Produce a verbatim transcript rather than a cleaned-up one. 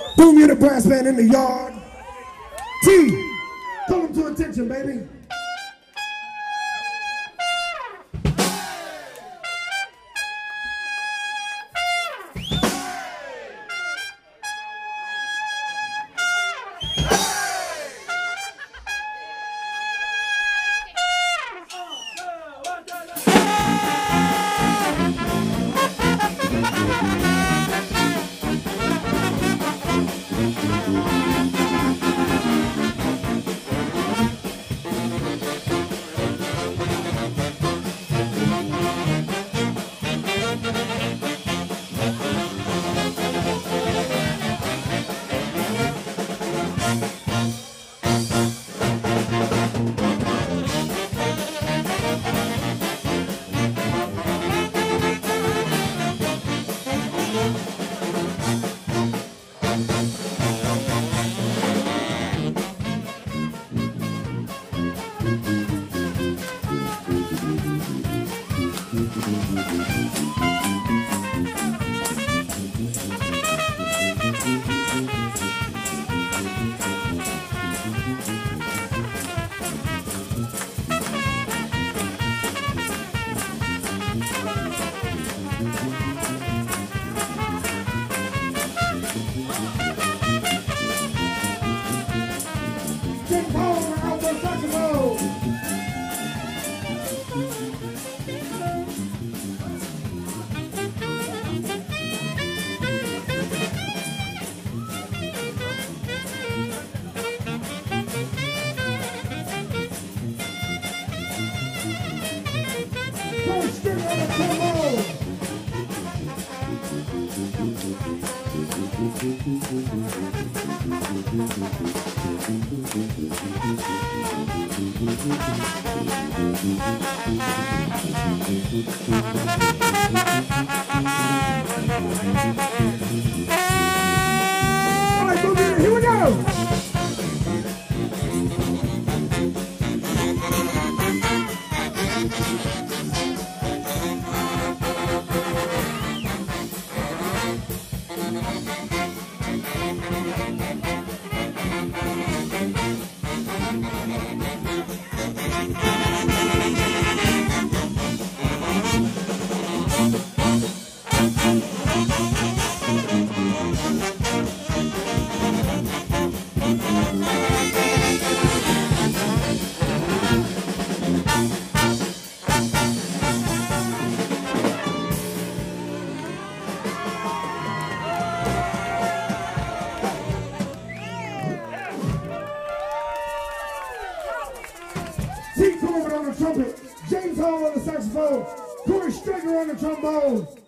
Boom unit brass band in the yard. T, call them to attention, baby. All right, go get it. Here we go. T. Corbin on the trumpet, James Hall on the saxophone, Corey Strager on the trombone.